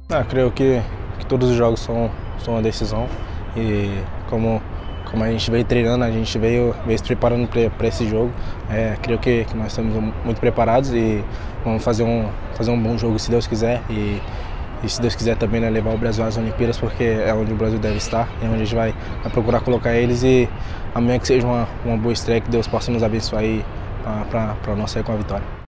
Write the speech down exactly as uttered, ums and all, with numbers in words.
Ah, creio que, que todos os jogos são, são uma decisão e como, como a gente veio treinando, a gente veio, veio se preparando para esse jogo. É, creio que, que nós estamos muito preparados e vamos fazer um, fazer um bom jogo se Deus quiser e, e se Deus quiser também, né, levar o Brasil às Olimpíadas, porque é onde o Brasil deve estar, é onde a gente vai, vai procurar colocar eles e amanhã que seja uma, uma boa estreia, que Deus possa nos abençoar aí para nós sair com a vitória.